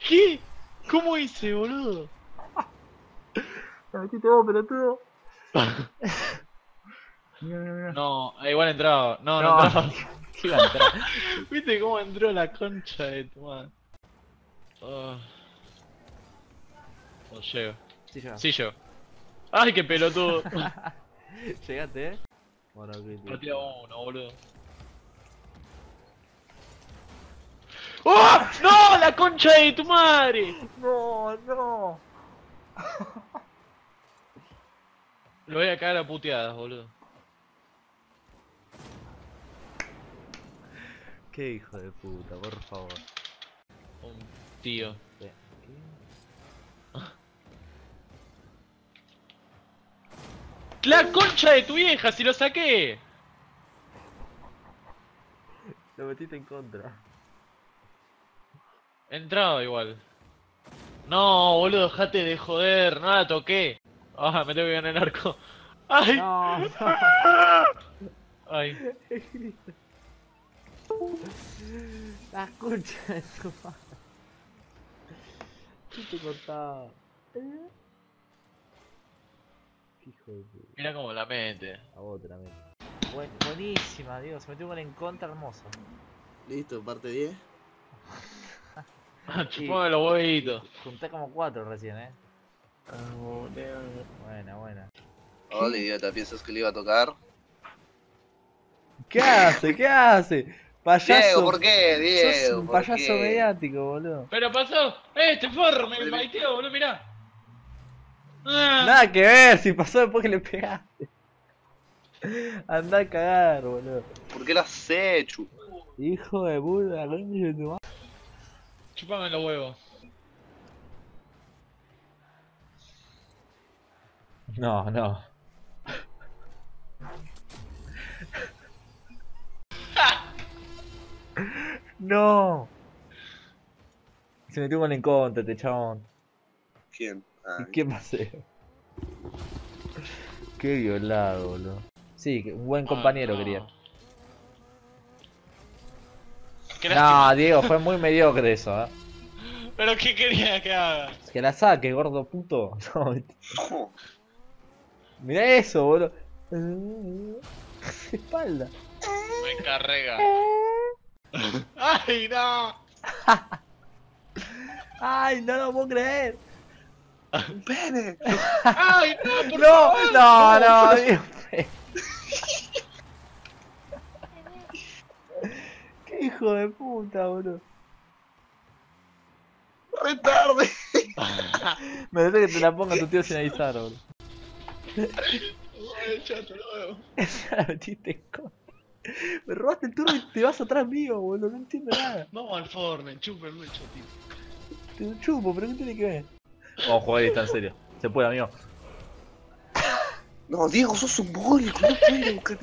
¿Qué? ¿Cómo hice, boludo? Me metiste vos, pelotudo. Mira, mira, mira. No, igual entraba. No, no No, entraba. ¿qué iba a entrar? ¿Viste cómo entró la concha de tu madre? No llego. Sí, llega. Sí llego. ¡Ay, qué pelotudo! Llegaste, Bueno, crítico. Partida 1, boludo. ¡Oh! ¡No! ¡La concha de tu madre! No, no. Lo voy a cagar a puteadas, boludo. Qué hijo de puta, por favor. Un tío. ¿Qué? ¡La concha de tu vieja! ¡Si lo saqué! Lo metiste en contra. Entraba igual. No, boludo, dejate de joder. No la toqué. Ah, me tengo que ganar el arco. ¡Ay! No, no. ¡Ay! La concha de tu madre. ¿Qué te cortaba? ¿Qué hijo de puta? Mira cómo la mete. A vos te la meto. Buenísima, Dios. Se metió un gol en contra hermoso. Listo, parte 10. Chupame los huevitos. Junté como 4 recién, Ah, boludo. Buena, buena. Hola, idiota, ¿piensas que le iba a tocar? ¿Qué hace? ¿Qué hace? Payaso. Diego, ¿por qué? Diego, Sos un ¿por payaso qué? mediático, boludo. Pero pasó. Este forro me baiteó, boludo, mirá. Ah. Nada que ver, si pasó después que le pegaste. Andá a cagar, boludo. ¿Por qué lo has hecho? Hijo de puta, concha de tu madre. Chupame los huevos. No, no. No. Se metió un gol en contra, este chabón. ¿Quién? ¿Y Ah, qué pasé? Qué violado, boludo. Sí, un buen compañero no. quería. Qué No, lástima. Diego, fue muy mediocre eso, Pero ¿qué quería que haga? Que la saque, gordo puto. No, jo, mirá eso, boludo. Espalda. Me carrega. ¡Ay, no! Ay, no lo puedo creer. ¡Un pene! ¡Ay, no! ¡Por No, favor! no, Dios. Qué hijo de puta, boludo. ¡Re tarde! Me parece que te la ponga tu tío sin avisar, boludo. Ay, chato, lo veo. Ya la metiste en contra. Me robaste el turno y te vas atrás mío, boludo. No entiendo nada. Vamos al Fortnite, chúpenme el chatito. Te lo chupo, pero ¿qué tiene que ver? Vamos a jugar esta en serio. Se puede, amigo. No, Diego, sos un mogólico, no puedes buscarte.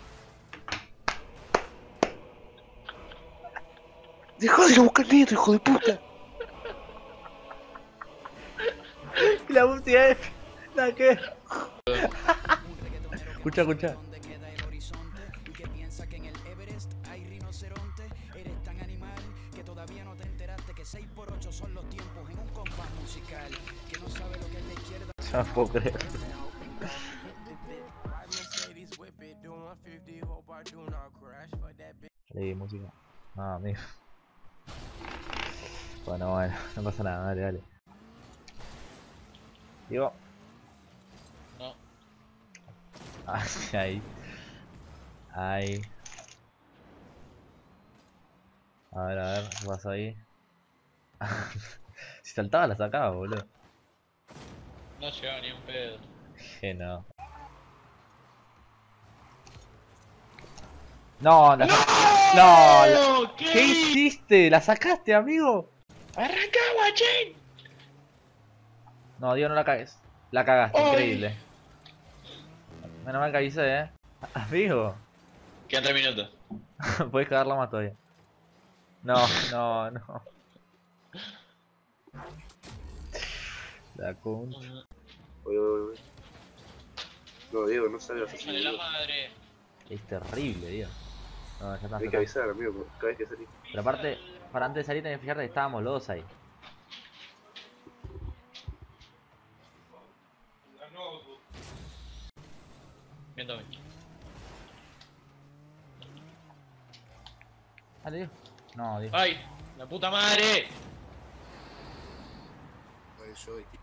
Dejá de ir a buscar neto, hijo de puta. Y la música es. Nada que ver. Escucha, escucha. Ya no puedo creer. Leí música. Ah, amigo. Bueno, bueno, no pasa nada, dale, dale. Digo. No. Ahí. Ahí. A ver, ¿qué pasa ahí? Si saltaba la sacaba, boludo. No llegaba ni un pedo. Que no. No, la No, ¿Qué? ¿Qué hiciste? ¿La sacaste, amigo? ¡Arranca, guachín! No, Dios, no la cagues. La cagaste, Ay. increíble. Menos mal que avisé, Amigo, Quedan 3 minutos. podés cagarla más todavía. No, no, no. La concha. Oye. No, Diego, no salgas así. Sale la madre. Es terrible, Dios. No, ya está. Hay que avisar, amigo, cada vez que salís. Pero aparte, para antes de salir tenés que fijarte que estábamos los dos ahí. Miéntame. Dale, Diego. No, Diego. ¡Ay! ¡La puta madre! Ahí yo y...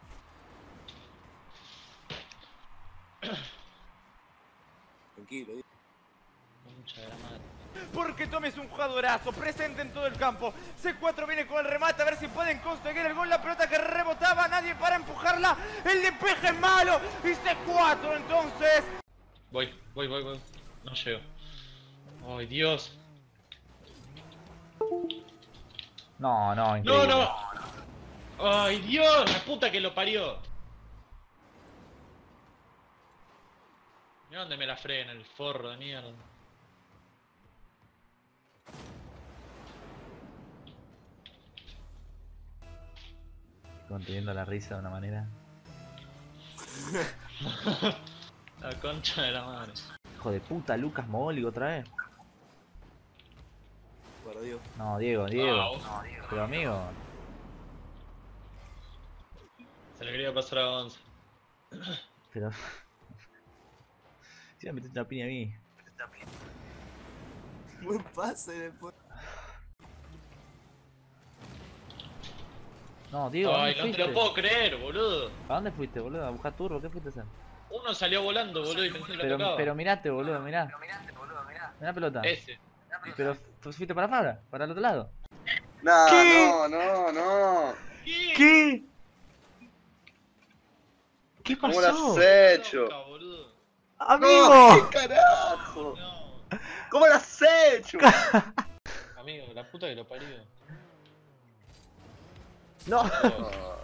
Tranquilo, Diego. Concha de la madre. Porque Tommy es un jugadorazo, presente en todo el campo. C4 viene con el remate, a ver si pueden conseguir el gol. La pelota que rebotaba, nadie para empujarla. El despeje es malo. Y C4 entonces. Voy. No llego. ¡Ay, Dios! No, no, ¡No, increíble. no! ¡Ay, Dios! ¡La puta que lo parió! Mira dónde me la frena, el forro de mierda. Conteniendo la risa de una manera. La concha de la madre. Hijo de puta, Lucas Mogólico otra vez. Para Diego. No, Diego, Diego. Ah, Pero amigo. se le quería pasar a Gonza. Pero. Si me metiste una piña a mí. Buen pase después. No, Diego, ¿a Ay, dónde no te lo fuiste? puedo creer, boludo. ¿A dónde fuiste, boludo? ¿A buscar turbo? ¿Qué fuiste a hacer? Uno salió volando, boludo, y pensé que lo tocaba. Pero mirate, boludo, mirá. Mirá la pelota. Ese. Pero fuiste para afuera, para el otro lado. No, ¿Qué? no. ¿Qué? ¿Qué ¿Cómo pasó? lo has hecho? Loca, boludo. ¡Amigo! No, ¿qué carajo? No. ¿Cómo lo has hecho? Amigo, la puta que lo parió. No. No.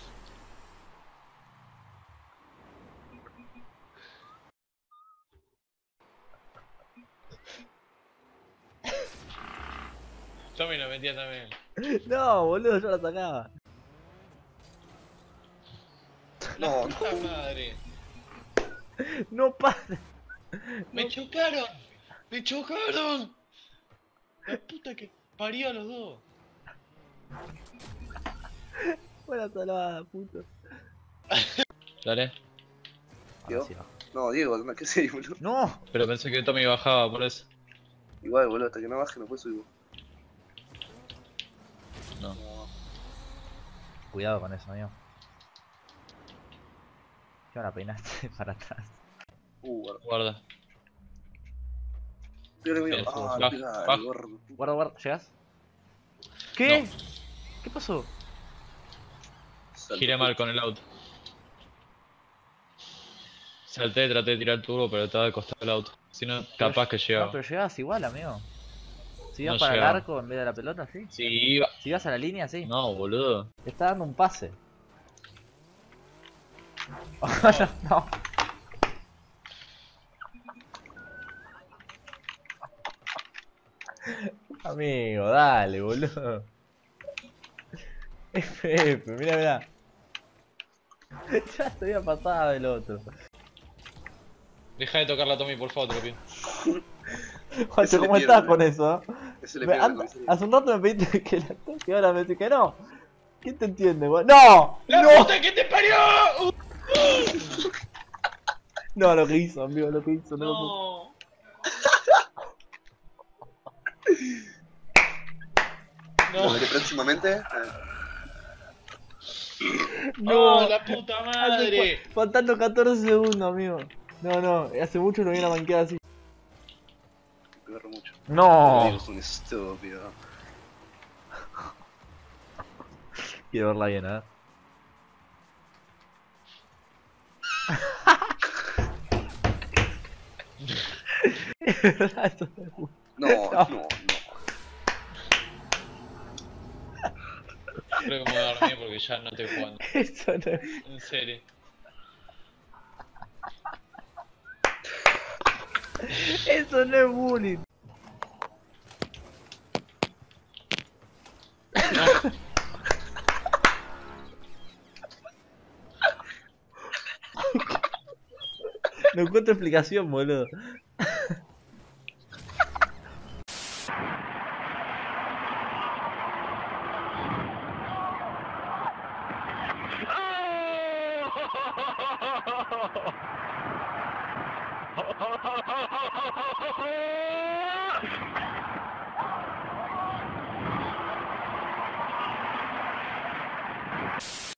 Tommy lo metía también. No, boludo, yo la sacaba. No, La puta madre. No pasa. ¡Me chocaron! ¡Me chocaron! La puta que parió a los dos. Buena salvada, puto. Dale. Diego. Ahora sí, bajo. No, Diego, ¿qué sé, boludo? No. Pero pensé que Tommy bajaba por eso. Igual, boludo, hasta que no baje no puedo subir. No. No. Cuidado con eso, amigo. ¿Qué ahora peinaste para atrás? Guarda. Guarda. Dios mío. Bien, Ah, baja, pegale, baja. gordo. Guarda, guarda, ¿llegás? ¿Qué? No. ¿Qué pasó? Giré mal con el auto. Salté, traté de tirar el turbo, pero estaba de costado del auto. Si no, capaz que No, llegaba. pero llegabas igual, amigo. Si ibas No para llegaba. el arco en vez de la pelota, sí. Sí, iba. Si ibas a la línea, sí. No, boludo. Te está dando un pase. No. Amigo, dale, boludo. F, mira, mira. Ya se había pasado el otro. Deja de tocarla a Tommy, por favor, te lo pido. Oye, Ese le ¿cómo pierde, estás ¿no? con eso? Ese le Me- pierde an- la miseria. hace un rato me pediste que la toque y ahora me decís que no. ¿Quién te entiende, weón? ¡No! ¡La ¡No! puta que te parió! No, lo que hizo, amigo, lo que hizo. No, lo puedo- No. Lo No. veré próximamente. ¡Oh, la puta madre! Faltando 14 segundos, amigo. No, no, hace mucho no vi una banqueada así. Me agarro mucho. No. Diego es un estúpido. Quiero verla bien, ¿eh? Es verdad, esto no es justo. No. Creo que me voy a dormir porque ya no estoy jugando. Eso no es... En serio. Eso no es bullying. No encuentro explicación, boludo. ¡No!